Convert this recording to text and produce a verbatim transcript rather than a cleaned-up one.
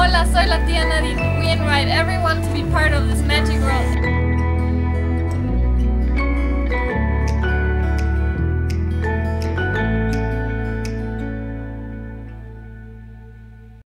Hola, soy la tía Nadine. We invite everyone to be part of this magic world.